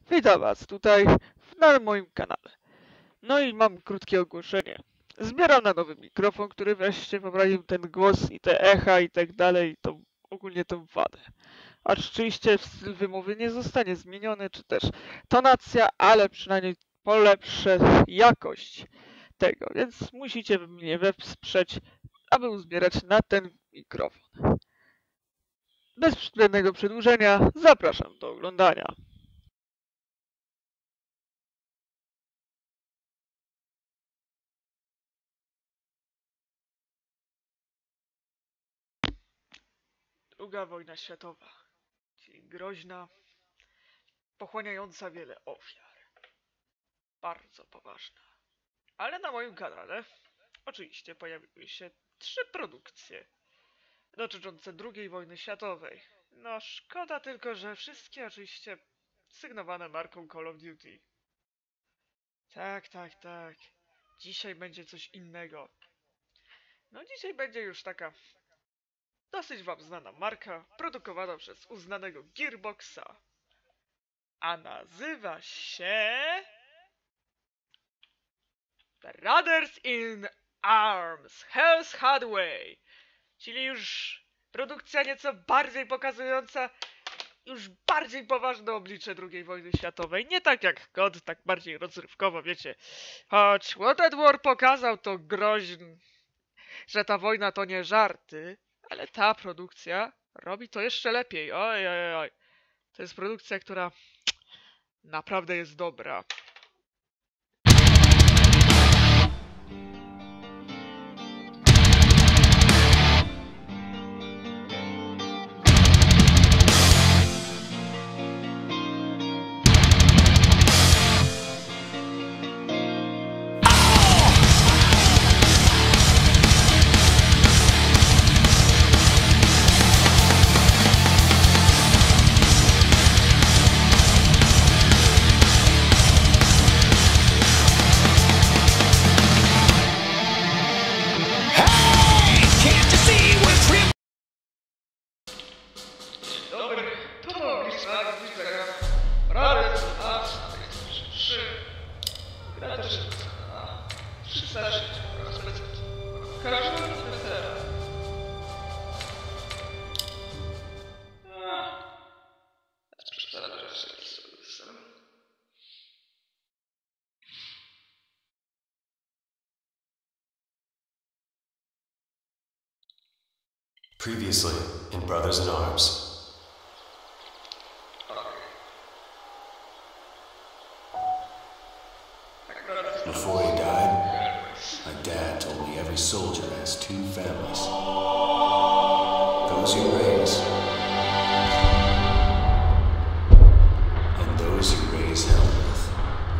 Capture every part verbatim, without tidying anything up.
Witam was tutaj na moim kanale. No i mam krótkie ogłoszenie. Zbieram na nowy mikrofon, który wreszcie poprawił ten głos i te echa i tak dalej, tą, ogólnie tą wadę. Acz oczywiście styl wymowy nie zostanie zmieniony, czy też tonacja, ale przynajmniej polepszę jakość tego, więc musicie mnie wesprzeć, aby uzbierać na ten mikrofon. Bez zbędnego przedłużenia zapraszam do oglądania. Druga wojna światowa, czyli groźna, pochłaniająca wiele ofiar. Bardzo poważna. Ale na moim kanale oczywiście pojawiły się trzy produkcje dotyczące drugiej wojny światowej. No szkoda tylko, że wszystkie oczywiście sygnowane marką Call of Duty. Tak, tak, tak. Dzisiaj będzie coś innego. No dzisiaj będzie już taka dosyć wam znana marka, produkowana przez uznanego Gearboxa. A nazywa się Brothers in Arms Hell's Hardway, czyli już produkcja nieco bardziej pokazująca już bardziej poważne oblicze drugiej wojny światowej. Nie tak jak C O D, tak bardziej rozrywkowo, wiecie. Choć World War pokazał to groźnie, że ta wojna to nie żarty, ale ta produkcja robi to jeszcze lepiej. Oj, oj, oj. To jest produkcja, która naprawdę jest dobra. Dobry, to mogliśmy Brothers in Arms trzy. Gra też na trzysta sześć oraz P C. Każdy z teraz. Previously in Brothers in Arms. Before he died, my dad told me every soldier has two families. Those you raise, and those you raise hell with.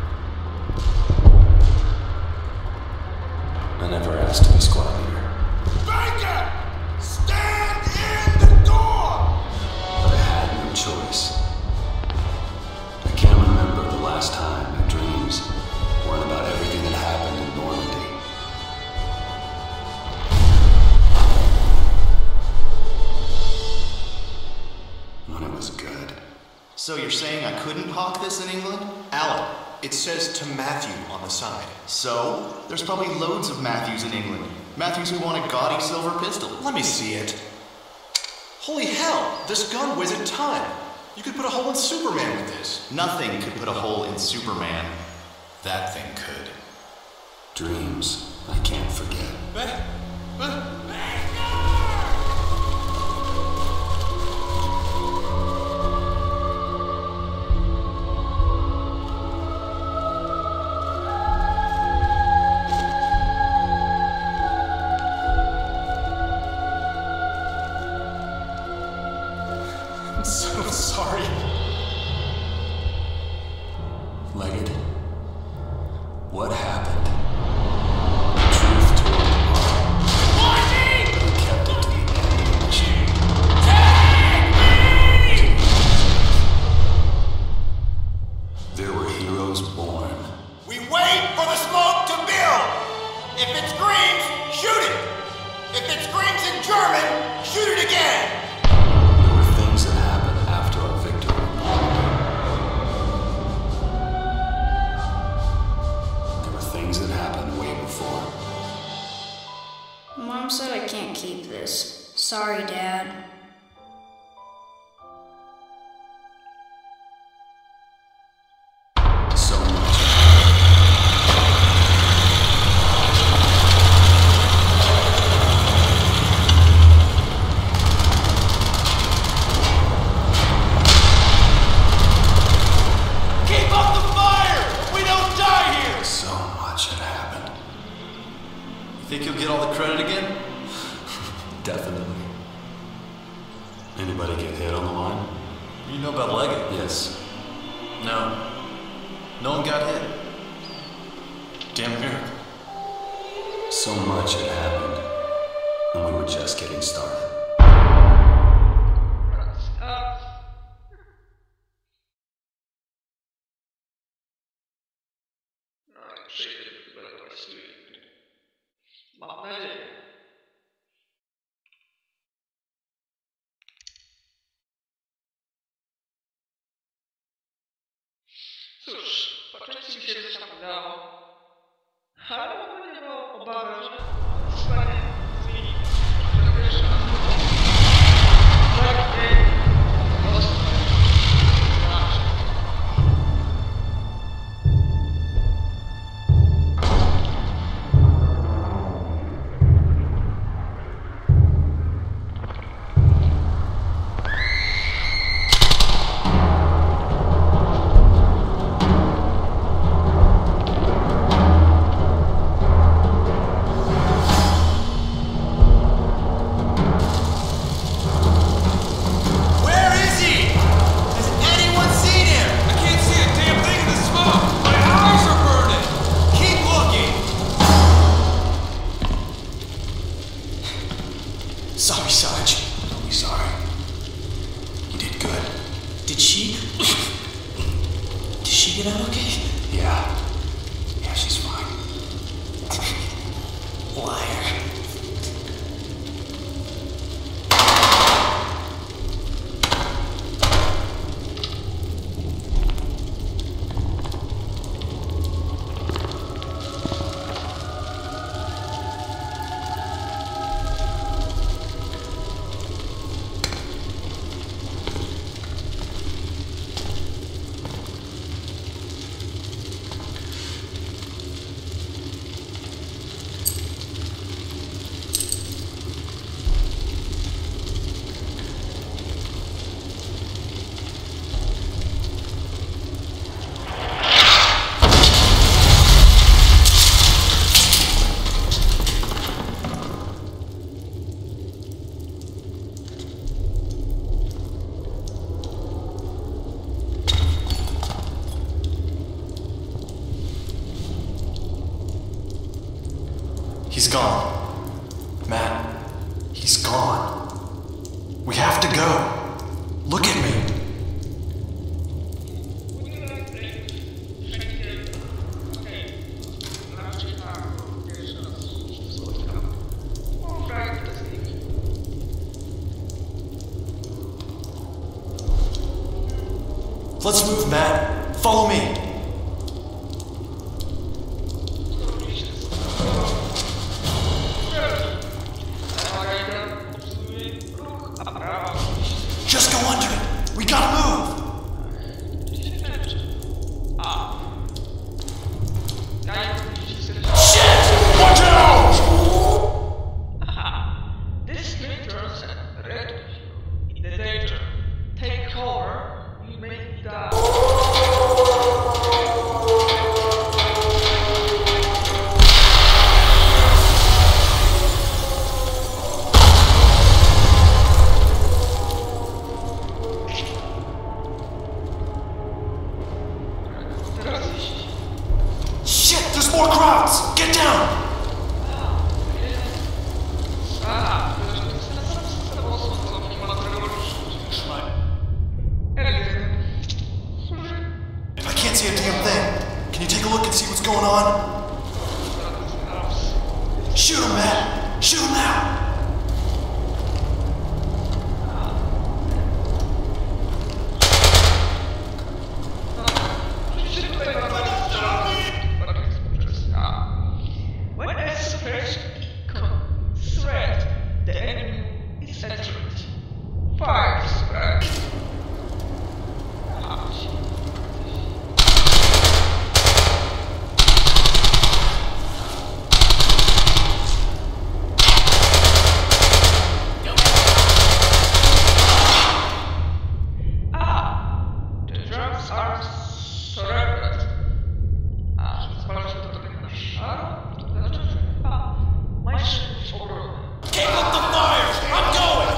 I never asked to be squad leader. Baker! Stand in the door! But I had no choice. I can't remember the last time my dreams weren't about everything that happened in Normandy. When it was good. So you're saying I couldn't hawk this in England? Alan, it says to Matthew on the side. So? There's probably loads of Matthews in England. Matthews who want a gaudy silver pistol. Let me see it. Holy hell, this gun weighs a ton. You could put a hole in Superman with this. Nothing could put a hole in Superman. That thing could. Dreams I can't forget. But, but, I'm so sorry. Leggett, what happened? The truth tore him apart. But he kept it to the end of the mission. There were heroes born. We wait for the smoke to build. If it screams, shoot it. If it screams in German, shoot it again. There were things that happened after our victory. Sorry, Dad. So much. Keep up the fire! We don't die here! So much had happened. You think you'll get all the credit again? Definitely. Anybody get hit on the line? You know about Leggett? Yes. No. No one got hit. Damn miracle. So much had happened, and we were just getting started. No, przejdę chyba do właściwie. Mam nadzieję. Cóż, po części mi się to tam udało. Ale mogę nie było obawy, że stanie zmieni. Że wiesz, tak nie. Po prostu. Znaczy. Where is he? Has anyone seen him? I can't see a damn thing in the smoke. My eyes are burning. Keep looking. Sorry, Sarge. Don't be sorry. You did good. Did she? Did she get out okay? Yeah. Yeah, she's fine. Liar. He's gone. Matt, he's gone. We have to go. Look at me. Let's move, Matt. Follow me. Just go under it. We gotta move. Shit! Watch out! This turns red in the danger. Take cover, you may die. Shit! There's more crowds! Get down! I can't see a damn thing. Can you take a look and see what's going on? Shoot him, Matt! Shoot him now! When a suppressed threat, the enemy is Arms, arms, surrender. A, że zapala się to trochę na szaro? To znaczy, że chyba majster w obronie. Take up the fire! I'm going!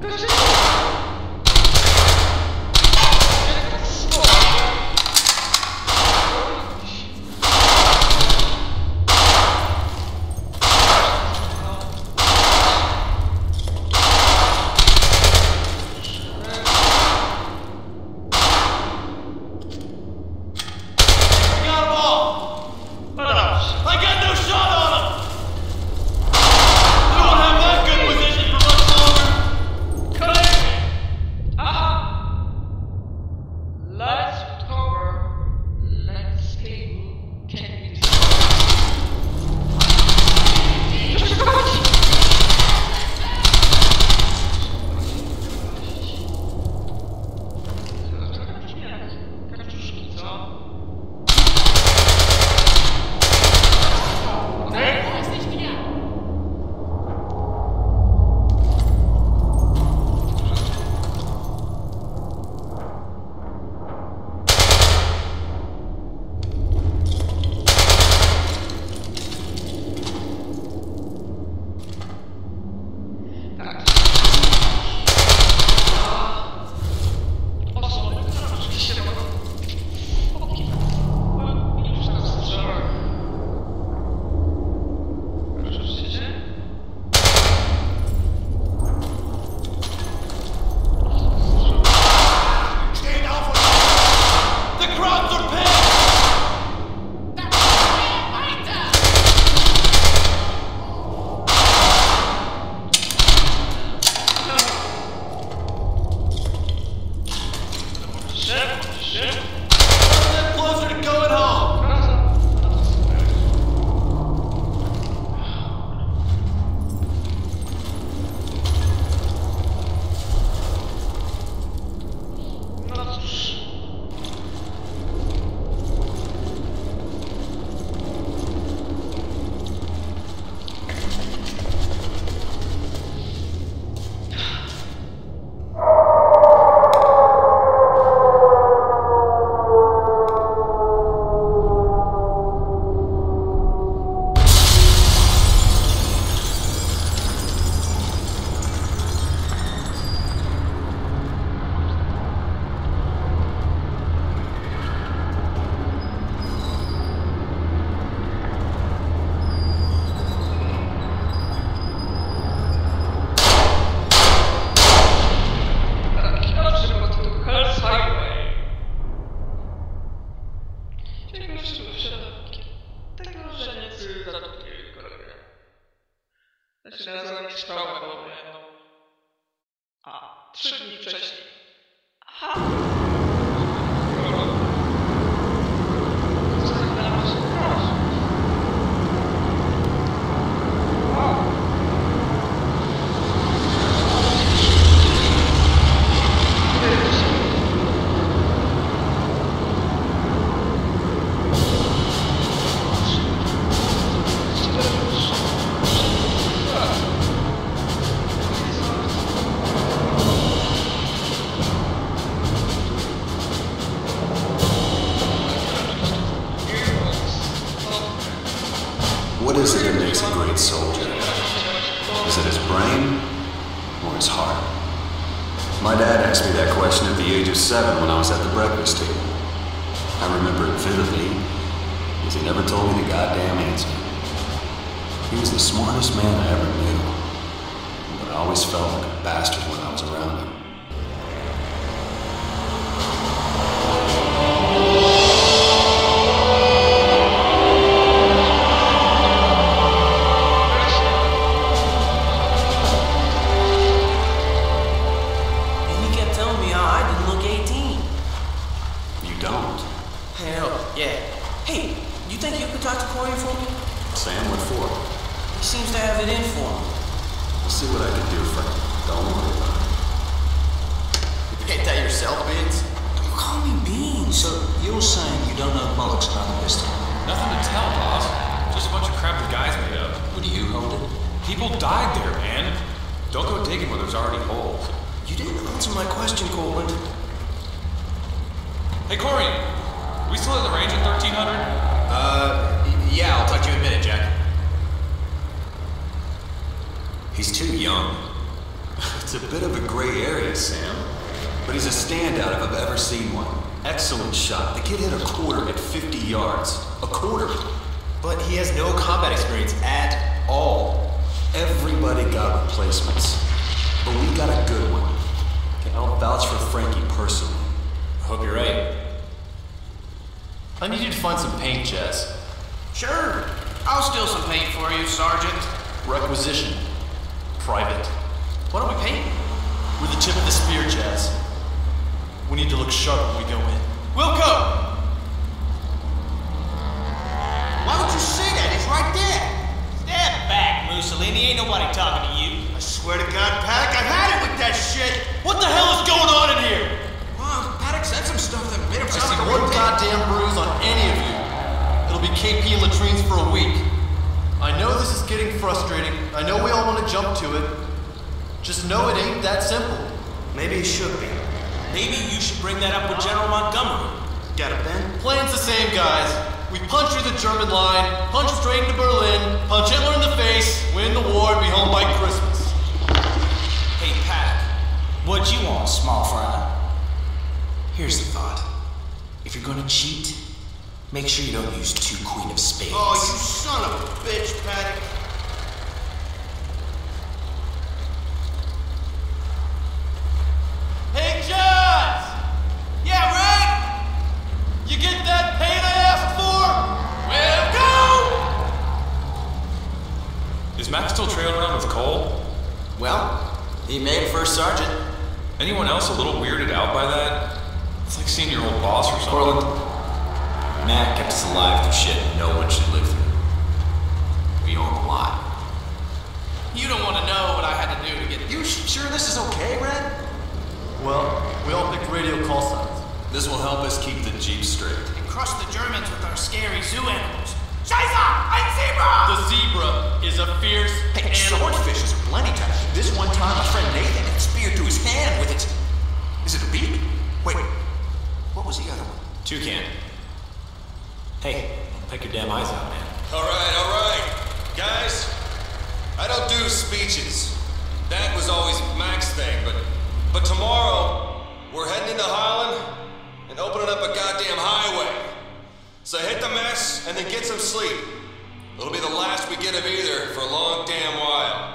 Znalazłem strzałę wojenną. A, trzy dni wcześniej. Aha! What is it that makes a great soldier? Is it his brain or his heart? My dad asked me that question at the age of seven when I was at the breakfast table. I remember it vividly because he never told me the goddamn answer. He was the smartest man I ever knew, but I always felt like a bastard when I was around him. Sam, what for? He seems to have it in for him. I'll see what I can do, Frank. Don't worry about it. You paint that yourself, Beans? Don't call me Beans. So, you're saying you don't know bollocks about the pistol? Nothing to tell, boss. Just a bunch of crap the guys made up. What do you hold it? People died there, man. Don't go digging where there's already holes. You didn't answer my question, Corbin. Hey, Corey. We still at the range at thirteen hundred? Uh, yeah, I'll talk to you in a minute, Jack. He's too young. It's a bit of a gray area, Sam. But he's a standout if I've ever seen one. Excellent shot. The kid hit a quarter at fifty yards. A quarter. But he has no combat experience at all. Everybody got replacements. But we got a good one. Okay, I'll vouch for Frankie personally. I hope you're right. I need you to find some paint, Jazz. Sure. I'll steal some paint for you, Sergeant. Requisition. Private. What are we painting? With the tip of the spear, Jazz. We need to look sharp when we go in. Wilco! Why would you say that? It's right there. Step back, Mussolini. Ain't nobody talking to you. I swear to God, Paddock, I've had it with that shit. What the hell is going on in here? Well, Paddock said some stuff that made him I sound see like a one real dick. goddamn bruise on any of you. It'll be K P and latrines for a week. I know this is getting frustrating. I know we all want to jump to it. Just know it ain't that simple. Maybe it should be. Maybe you should bring that up with General Montgomery. Got a pen? Plan's the same, guys. We punch through the German line, punch straight into Berlin, punch Hitler in the face, win the war, and be home by Christmas. Hey, Paddock. What you want, small fry? Here's the thought. If you're gonna cheat, make sure you don't use two Queen of Spades. Oh, you son of a bitch, Paddock. Hey, Jazz! Yeah, Red? You get that paint I asked for? Well, go! Is Max still trailing around with Cole? Well, he made first sergeant. Anyone else a little weirded out by that? It's like seeing your old boss or something. Portland. Mac kept us alive through shit no one should live through. We owe him a lot. You don't want to know what I had to do to get... You sure this is okay, Red? Well, we all picked radio call signs. This will help us keep the Jeep straight. And crush the Germans with our scary zoo animals. Scheiße! Ein Zebra! The zebra is a fierce Hey, animal. swordfishes are plenty times. This one time, my friend Nathan had speared through his hand with its... Is it a beak? Wait, what was the other one? Toucan. Hey, pick your damn eyes out, man. All right, all right. Guys, I don't do speeches. That was always Mac's thing, but but tomorrow, we're heading into Holland and opening up a goddamn highway. So hit the mess and then get some sleep. It'll be the last we get of either for a long damn while.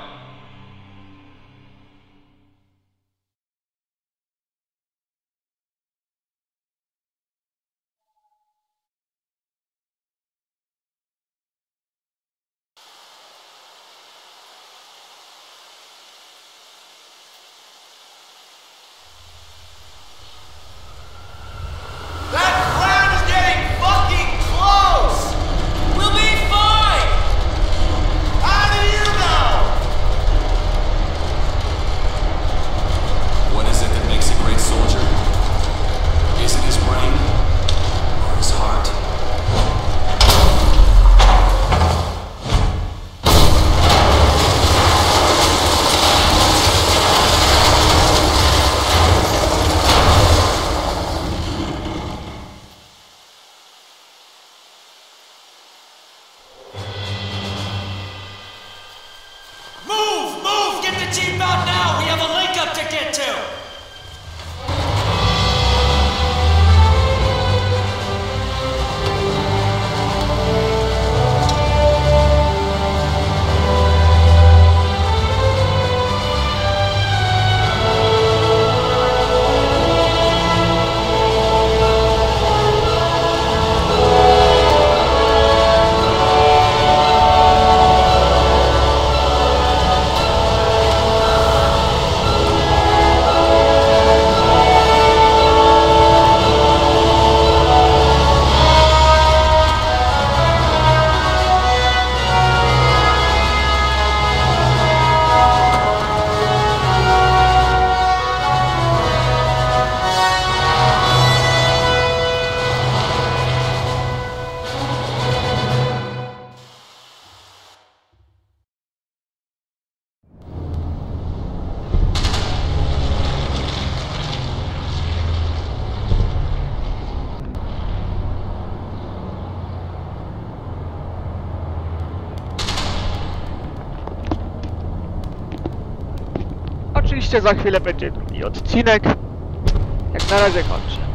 oczywiście za chwilę będzie drugi odcinek. Jak na razie kończę.